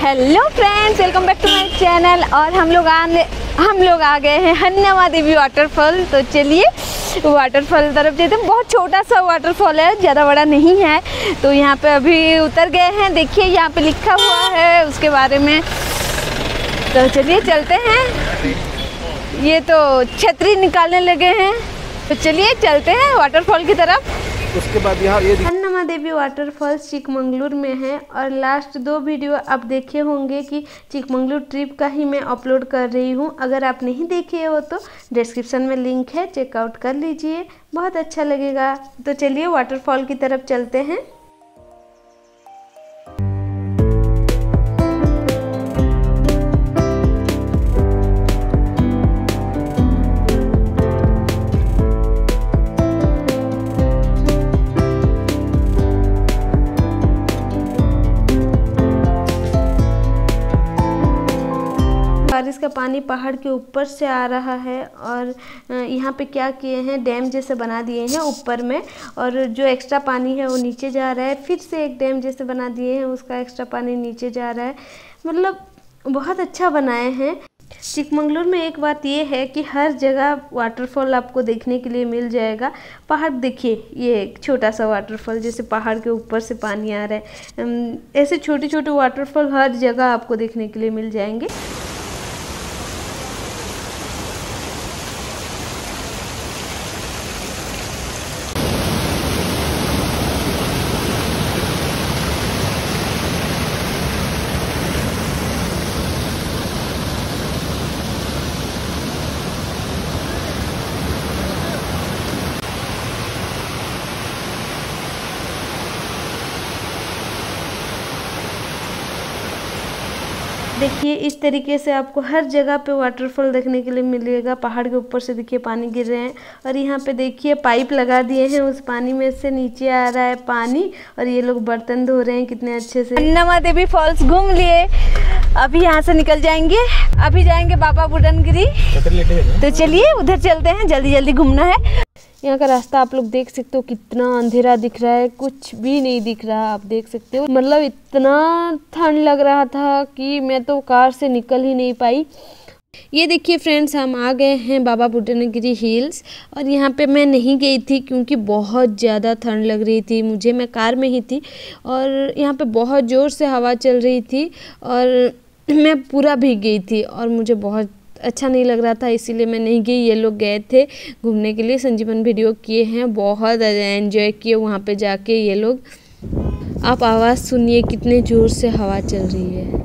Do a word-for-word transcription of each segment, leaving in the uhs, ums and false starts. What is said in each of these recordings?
Hello friends, welcome back to my channel. और हम लोग आने हम लोग आ गए हैं हन्नामा देवी वाटरफॉल। तो चलिए वाटरफॉल तरफ जाते हैं। बहुत छोटा सा वाटरफॉल है, ज़्यादा बड़ा नहीं है। तो यहाँ पे अभी उतर गए हैं। देखिए यहाँ पे लिखा हुआ है उसके बारे में। तो चलिए चलते हैं। ये तो छतरी निकालने लगे हैं, तो चलिए चलते हैं वाटरफॉल की तरफ। उसके बाद यहाँ ये हन्नामा देवी वाटरफॉल चिकमंगलुर में है। और लास्ट दो वीडियो आप देखे होंगे कि चिकमंगलुर ट्रिप का ही मैं अपलोड कर रही हूँ। अगर आप नहीं देखे हो तो डिस्क्रिप्शन में लिंक है, चेकआउट कर लीजिए, बहुत अच्छा लगेगा। तो चलिए वाटरफॉल की तरफ चलते हैं। बारिश का पानी पहाड़ के ऊपर से आ रहा है। और यहाँ पे क्या किए हैं, डैम जैसे बना दिए हैं ऊपर में। और जो एक्स्ट्रा पानी है वो नीचे जा रहा है। फिर से एक डैम जैसे बना दिए हैं, उसका एक्स्ट्रा पानी नीचे जा रहा है। मतलब बहुत अच्छा बनाए हैं। चिकमंगलुर में एक बात ये है कि हर जगह वाटरफॉल आपको देखने के लिए मिल जाएगा। पहाड़ देखिए, ये एक छोटा सा वाटरफॉल जैसे पहाड़ के ऊपर से पानी आ रहा है। ऐसे छोटे छोटे वाटरफॉल हर जगह आपको देखने के लिए मिल जाएंगे। देखिए इस तरीके से आपको हर जगह पे वाटरफॉल देखने के लिए मिलेगा। पहाड़ के ऊपर से देखिए पानी गिर रहे हैं। और यहाँ पे देखिए पाइप लगा दिए हैं, उस पानी में से नीचे आ रहा है पानी। और ये लोग बर्तन धो रहे हैं कितने अच्छे से। हन्नामा देवी फॉल्स घूम लिए, अभी यहाँ से निकल जाएंगे। अभी जाएंगे बाबा बुडनगिरी। तो चलिए उधर चलते हैं, जल्दी जल्दी घूमना है। यहाँ का रास्ता आप लोग देख सकते हो, कितना अंधेरा दिख रहा है, कुछ भी नहीं दिख रहा। आप देख सकते हो, मतलब इतना ठंड लग रहा था कि मैं तो कार से निकल ही नहीं पाई। ये देखिए फ्रेंड्स, हम आ गए हैं बाबा बुडनगिरी हिल्स। और यहाँ पे मैं नहीं गई थी क्योंकि बहुत ज़्यादा ठंड लग रही थी मुझे। मैं कार में ही थी और यहाँ पे बहुत ज़ोर से हवा चल रही थी और मैं पूरा भीग गई थी और मुझे बहुत अच्छा नहीं लग रहा था, इसीलिए मैं नहीं गई। ये लोग गए थे घूमने के लिए, संजीवन वीडियो किए हैं, बहुत एंजॉय किए वहाँ पे जाके ये लोग। आप आवाज़ सुनिए, कितने ज़ोर से हवा चल रही है।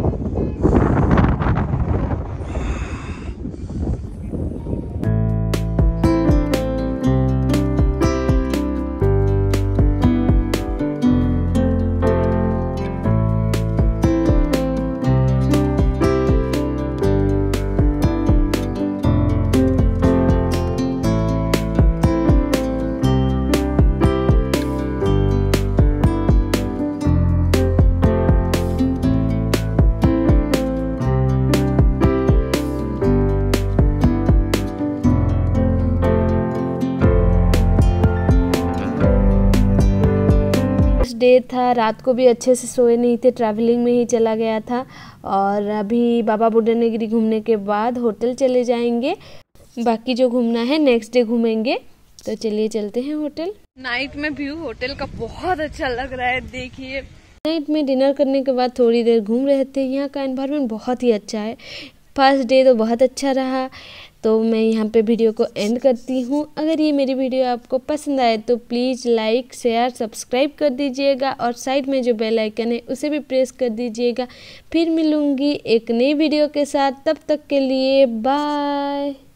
डे था, रात को भी अच्छे से सोए नहीं थे, ट्रैवलिंग में ही चला गया था। और अभी बाबा बुडनगिरी घूमने के बाद होटल चले जाएंगे। बाकी जो घूमना है नेक्स्ट डे घूमेंगे। तो चलिए चलते हैं होटल। नाइट में व्यू होटल का बहुत अच्छा लग रहा है, देखिए। नाइट में डिनर करने के बाद थोड़ी देर घूम रहे थे। यहाँ का एनवायरनमेंट बहुत ही अच्छा है। फर्स्ट डे तो बहुत अच्छा रहा। तो मैं यहाँ पे वीडियो को एंड करती हूँ। अगर ये मेरी वीडियो आपको पसंद आए तो प्लीज़ लाइक शेयर सब्सक्राइब कर दीजिएगा। और साइड में जो बेल आइकन है उसे भी प्रेस कर दीजिएगा। फिर मिलूँगी एक नई वीडियो के साथ, तब तक के लिए बाय।